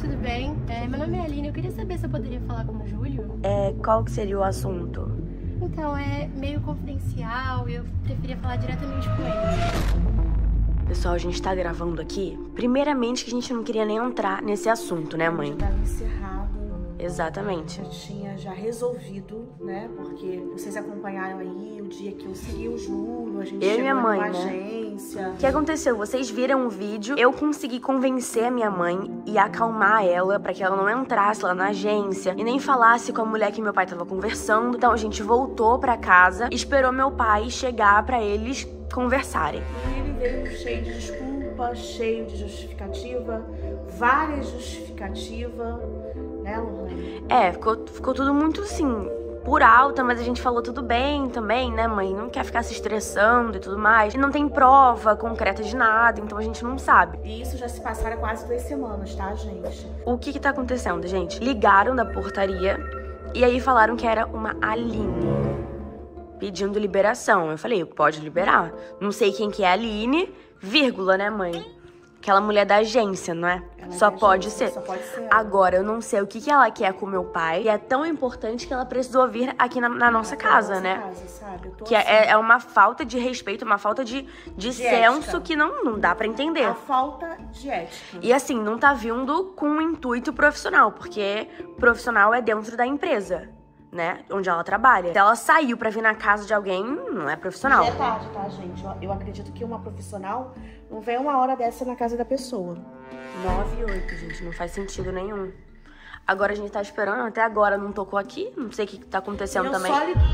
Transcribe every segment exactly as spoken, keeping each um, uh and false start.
tudo bem? É, meu nome é Aline, eu queria saber se eu poderia falar com o Júlio. É, qual que seria o assunto? Então, é meio confidencial e eu preferia falar diretamente com ele. Pessoal, a gente tá gravando aqui, primeiramente que a gente não queria nem entrar nesse assunto, né, mãe? Já tava encerrado. Exatamente. Já tinha já resolvido, né? Porque vocês acompanharam aí o dia que eu segui o Júlio, a gente Eu e chegou minha mãe, numa né? agência. O que aconteceu? Vocês viram o vídeo, eu consegui convencer a minha mãe e acalmar ela pra que ela não entrasse lá na agência e nem falasse com a mulher que meu pai tava conversando. Então a gente voltou pra casa, esperou meu pai chegar pra eles conversarem. E ele veio cheio de desculpa, cheio de justificativa, várias justificativas, né, Lohane? É, ficou, ficou tudo muito assim, por alta, mas a gente falou tudo bem também, né, mãe? Não quer ficar se estressando e tudo mais. E não tem prova concreta de nada, então a gente não sabe. E isso já se passaram quase duas semanas, tá, gente? O que que tá acontecendo, gente? Ligaram da portaria e aí falaram que era uma Aline pedindo liberação. Eu falei, pode liberar. Não sei quem que é a Aline, vírgula, né, mãe? Aquela mulher da agência, não é? Ela Só é da pode agência, ser. Só pode ser. Agora, eu não sei o que que ela quer com meu pai. E é tão importante que ela precisou vir aqui na, na nossa casa, nossa né? Casa, sabe? Eu tô Que assim, é, é uma falta de respeito, uma falta de, de, De senso ética. que não, não dá pra entender. a falta de ética. E assim, não tá vindo com um intuito profissional, porque profissional é dentro da empresa, né? Onde ela trabalha. Se ela saiu pra vir na casa de alguém, não é profissional. E é tarde, tá, gente? Eu, eu acredito que uma profissional não vem uma hora dessa na casa da pessoa. nove e oito, gente, não faz sentido nenhum. Agora a gente tá esperando, até agora não tocou aqui, não sei o que que tá acontecendo E eu também. só li-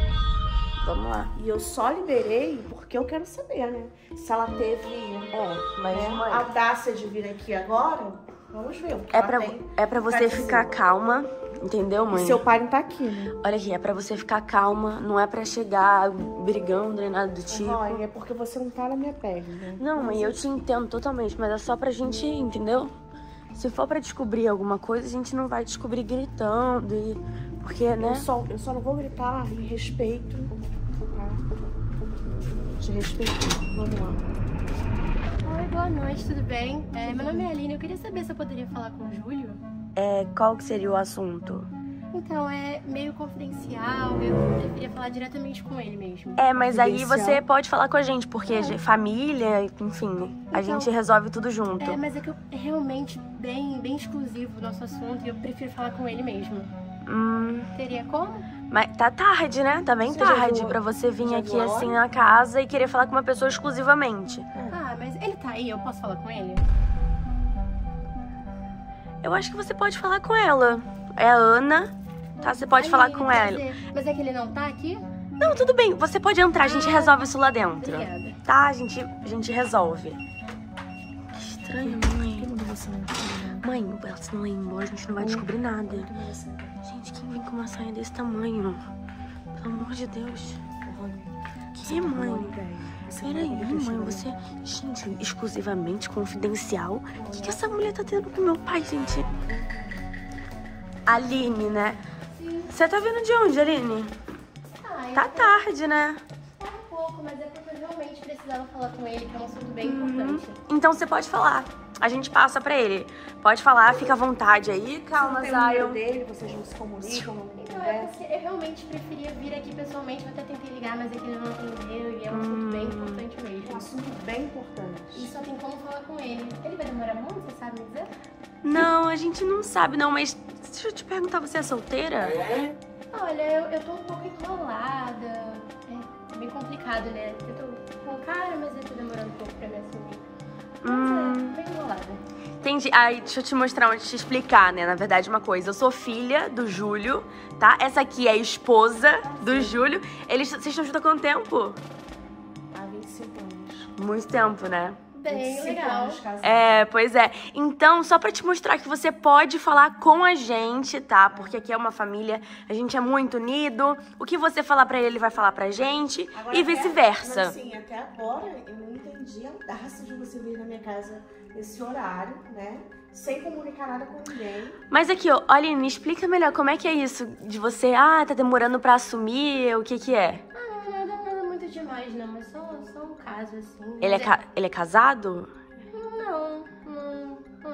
Vamos lá. E eu só liberei porque eu quero saber, né? Se ela teve É, mas né, mãe, a audácia de vir aqui agora, vamos ver. o que é ela pra, tem é pra você dizer. ficar calma, entendeu, mãe? E seu pai não tá aqui, né? Olha aqui, é pra você ficar calma, não é pra chegar brigando nem nada do tipo. Roy, é porque você não tá na minha pele, né? Não, mãe, eu te entendo totalmente, mas é só pra gente, entendeu? Se for pra descobrir alguma coisa, a gente não vai descobrir gritando e... Porque, né? Eu só, eu só não vou gritar em respeito, tá? De respeito. Vamos lá. Oi, boa noite, tudo bem? É, meu nome é Aline, eu queria saber se eu poderia falar com o Júlio. É, qual que seria o assunto? Então, é meio confidencial, eu preferia falar diretamente com ele mesmo. É, mas aí Confidencial. você pode falar com a gente, porque a gente- família, enfim, a Então- gente resolve tudo junto. É, mas é que eu, é realmente bem, bem exclusivo o nosso assunto e eu prefiro falar com ele mesmo. Hum, Teria como? mas tá tarde, né? Tá bem Você já tarde viu- pra você vir já aqui viu a assim hora? na casa e querer falar com uma pessoa exclusivamente. Ah, mas ele tá aí, eu posso falar com ele? Eu acho que você pode falar com ela. É a Ana, tá? Você pode Ai, falar com ela. prazer. Mas é que ele não tá aqui? Não, tudo bem, você pode entrar, a gente Ah, resolve isso lá dentro. Obrigada. Tá, a gente, a gente resolve. Que estranho, mãe. Quem você não tá? Mãe, ela se não ir embora, a gente não vai descobrir nada. Gente, quem vem com uma saia desse tamanho? Pelo amor de Deus. Que, mãe? Peraí, mãe, você... Gente, exclusivamente confidencial? O que, que essa mulher tá tendo com meu pai, gente? Aline, né? Você tá vindo de onde, Aline? Ah, eu Tá tarde, né? tá um pouco, mas é porque eu realmente precisava falar com ele, que é um assunto bem Uhum. importante. Então você pode falar. A gente passa pra ele. Pode falar, fica à vontade aí. Calma, Tem o número Zion. dele, vocês não se comunicam, não Então, é conversam. porque eu realmente preferia vir aqui pessoalmente, eu até tentei ligar, mas é que ele não atendeu e é um assunto Hum. bem importante É um mesmo. assunto bem importante. E só tem como falar com ele. Ele vai demorar muito, você sabe me dizer? Não, a gente não sabe, não, mas deixa eu te perguntar, você é solteira? Olha, eu, eu tô um pouco enrolada. É bem complicado, né? Eu tô com cara, mas eu tô demorando um pouco pra me assumir. Mas Hum. é bem enrolada. Entendi. Aí, deixa eu te mostrar, deixa eu te explicar, né? Na verdade, uma coisa. Eu sou filha do Júlio, tá? Essa aqui é a esposa do Júlio. Eles, vocês estão juntos há quanto tempo? Há vinte e cinco anos. Muito tempo, né? Bem vinte e cinco legal. anos casados. É, pois é. Então, só pra te mostrar que você pode falar com a gente, tá? Porque aqui é uma família, a gente é muito unido. O que você falar pra ele, ele vai falar pra gente. Agora, E até- vice-versa. Mas assim, até agora eu não entendi a audácia de você vir na minha casa nesse horário, né? Sem comunicar nada com ninguém. Mas aqui, ó, Aline, explica melhor como é que é isso de você, ah, tá demorando pra assumir, o que que é? Ah, nada, nada muito demais, não. É só, só um caso, assim. Ele é, Mas ca- ele é casado? Não, não, não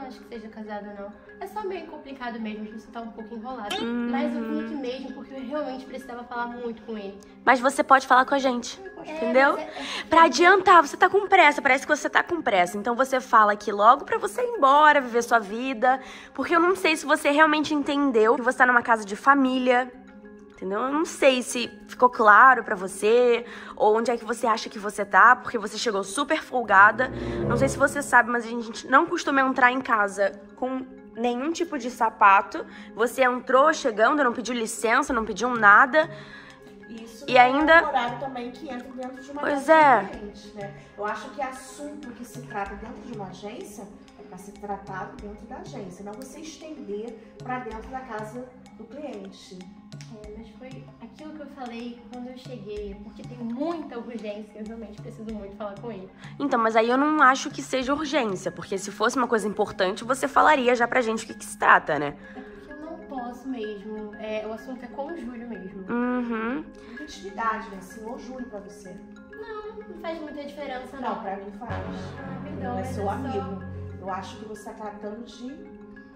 acho que seja casado, não. É só meio complicado mesmo, a gente só tá um pouco enrolado. Uhum. Mas eu vim aqui mesmo porque eu realmente precisava falar muito com ele. Mas você pode falar com a gente, É, entendeu? mas é- é- Pra adiantar, você tá com pressa, parece que você tá com pressa. Então você fala aqui logo pra você ir embora, viver sua vida. Porque eu não sei se você realmente entendeu que você tá numa casa de família. Entendeu? Eu não sei se ficou claro pra você, ou onde é que você acha que você tá, porque você chegou super folgada. Não sei se você sabe, mas a gente não costuma entrar em casa com nenhum tipo de sapato. Você entrou chegando, não pediu licença, não pediu nada. Isso E não ainda- é um horário também que entra dentro de uma Pois casa é. de cliente, né? Eu acho que assunto que se trata dentro de uma agência é para ser tratado dentro da agência, não você estender para dentro da casa do cliente. É, mas foi aquilo que eu falei quando eu cheguei, porque tem muita urgência, eu realmente preciso muito falar com ele. Então, mas aí eu não acho que seja urgência, porque se fosse uma coisa importante, você falaria já pra gente o que, que se trata, né? É porque eu não posso mesmo, é, o assunto é com o Júlio mesmo. Uhum. Muita intimidade, né? Senhor Júlio pra você. Não, não faz muita diferença Não, não. pra mim faz. Ah, perdão, Não é mas seu só- amigo. Eu acho que você tá tratando de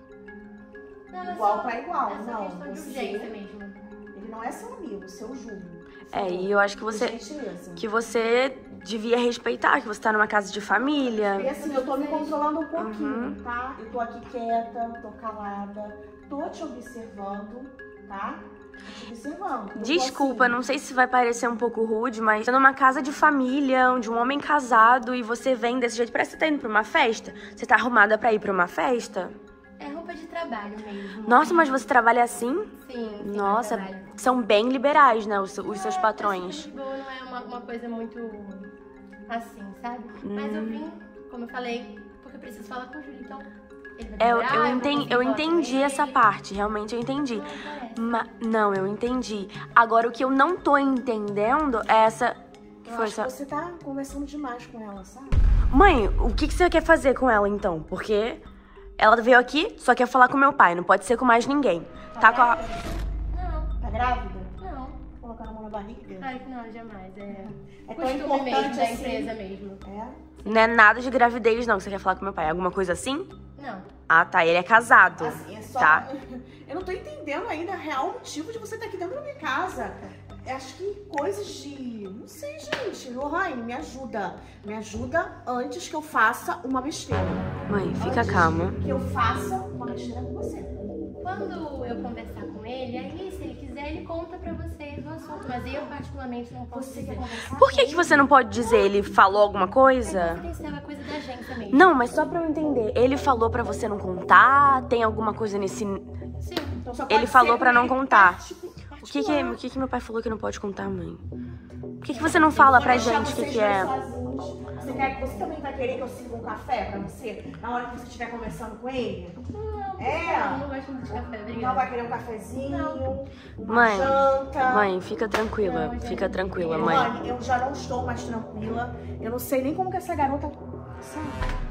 Não, é igual só- pra igual. é só Não, questão de você- urgência mesmo. ele não é seu amigo, seu Júlio. É, e eu acho que você, Por gentileza. que você devia respeitar, que você tá numa casa de família. E assim, eu tô me controlando um pouquinho, Uhum. tá? Eu tô aqui quieta, tô calada, tô te observando, tá? Tô te observando. Eu tô Desculpa, assim, não sei se vai parecer um pouco rude, mas tá numa casa de família, onde um homem casado, e você vem desse jeito, parece que você tá indo pra uma festa. Você tá arrumada pra ir pra uma festa? É roupa de trabalho mesmo. Nossa, mas você trabalha assim? Sim, sim, Nossa, trabalho. são bem liberais, né, os, os seus É, patrões. assim, de boa, não é uma, uma coisa muito assim, sabe? Mas eu vim, como eu falei, porque eu preciso falar com o Júlio, então ele vai É, eu, demorar, eu, vou entendi, conseguir eu falar com entendi ele. essa parte, realmente eu entendi. Não, parece. Ma- não, eu entendi. Agora, o que eu não tô entendendo é essa... Que Eu foi acho essa... que você tá conversando demais com ela, sabe? Mãe, o que, que você quer fazer com ela, então? Porque ela veio aqui, só quer falar com meu pai, não pode ser com mais ninguém. Tá com a... Não, Tá grávida? não. Colocando a mão na barriga? Claro que não, jamais. É, É tão costume importante mesmo da assim. empresa mesmo. É? Não é nada de gravidez, não, que você quer falar com meu pai. Alguma coisa assim? Não. Ah, tá, ele é casado. Assim, é só... Tá. Eu não tô entendendo ainda o real motivo de você estar aqui dentro da minha casa. Eu acho que coisas de... Não sei, gente. Lohane, me ajuda. Me ajuda antes que eu faça uma besteira. Mãe, fica Antes calma. que eu faça uma besteira com você. Quando eu conversar com ele, aí se ele quiser, ele conta pra vocês o assunto. Mas eu, particularmente, não posso Você dizer. quer conversar Por que, com que ele? você não pode dizer? Ele falou alguma coisa? Confidencial é coisa da agência mesmo. Não, mas só pra eu entender. Ele falou pra você não contar? Tem alguma coisa nesse... Sim. Então só Ele pode falou ser pra não com ele contar. particu- O que que, particular. o que que meu pai falou que não pode contar, mãe? Por que que você não fala pra Vou deixar gente o que vocês que é? dois sozinhos. Você, quer, você também vai querer que eu sirva um café pra você? Na hora que você estiver conversando com ele? Não, É. não, não gosto muito de café, Não obrigada. vai querer um cafezinho? Uma Mãe, janta? Mãe, fica tranquila. Não, gente. Fica tranquila, mãe. Mãe, eu já não estou mais tranquila. Eu não sei nem como que essa garota... Sabe?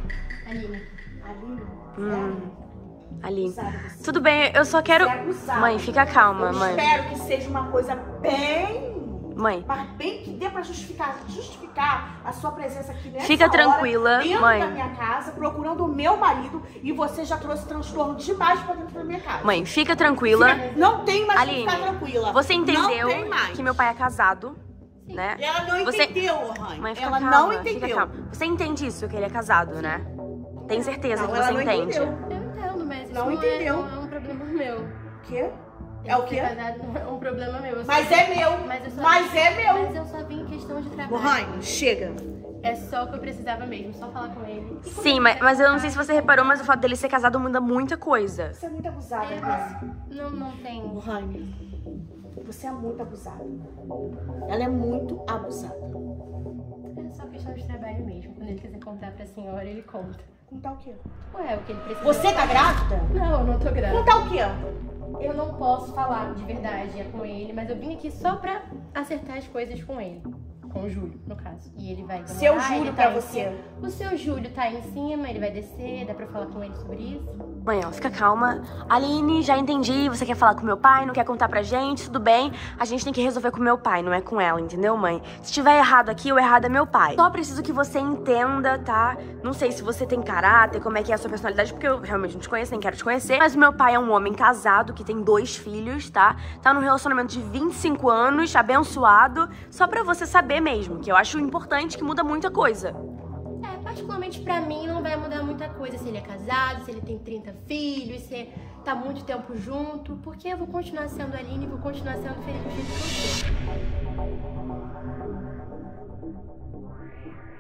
Aline. Aline? Hum. Ali. Sabe? Você Tudo bem, eu só quero... é abusada. Mãe, fica calma, Eu mãe. espero que seja uma coisa bem... Mãe, Mas bem que dê pra justificar, justificar a sua presença aqui nessa Fica hora, tranquila, dentro mãe. da minha casa, procurando o meu marido, e você já trouxe transtorno demais pra dentro da minha casa. mãe, fica tranquila. Não tem mais Aline, que ficar tranquila. Você entendeu Não tem mais. que meu pai é casado, né? Ela não Você- entendeu, Lohane. Mãe, fica Ela calma, não fica entendeu. calma. Você entende isso, que ele é casado, né? Tem certeza Não, que ela você não entende. entendeu. Eu entendo, mas isso Não não, entendeu. É, não é um problema meu. O quê? É o Ser quê? casado não é um problema meu. Eu só Mas vim- é meu. Mas, eu só Mas é meu. Mas eu só vim em questão de trabalho. Lohane, chega. É só o que eu precisava mesmo, só falar com ele. E como Sim, ele mas, quiser mas eu não sei contar, se você reparou, mas o fato dele ser casado muda muita coisa. Você é muito abusada, É, cara. mas não, não tem. Lohane, você é muito abusada. Ela é muito abusada. É só questão de trabalho mesmo. Quando ele quiser contar pra senhora, ele conta. Contar o quê? Ué, o que ele precisa. Você tá grávida? Não, eu não tô grávida. Contar o quê? Eu não posso falar de verdade com ele, mas eu vim aqui só pra acertar as coisas com ele. com o Júlio, no caso. E ele vai demorar, Seu Júlio ele pra tá em você. cima. O seu Júlio tá aí em cima, ele vai descer, dá pra falar com ele sobre isso? Mãe, ó, fica calma. Aline, já entendi, você quer falar com meu pai, não quer contar pra gente, tudo bem. A gente tem que resolver com meu pai, não é com ela, entendeu, mãe? Se tiver errado aqui, o errado é meu pai. Só preciso que você entenda, tá? Não sei se você tem caráter, como é que é a sua personalidade, porque eu realmente não te conheço, nem quero te conhecer. Mas o meu pai é um homem casado, que tem dois filhos, tá? Tá num relacionamento de vinte e cinco anos, abençoado. Só pra você saber mesmo, que eu acho importante, que muda muita coisa. É, particularmente pra mim não vai mudar muita coisa se ele é casado, se ele tem trinta filhos, se tá muito tempo junto, porque eu vou continuar sendo a Aline e vou continuar sendo feliz do jeito que eu sou.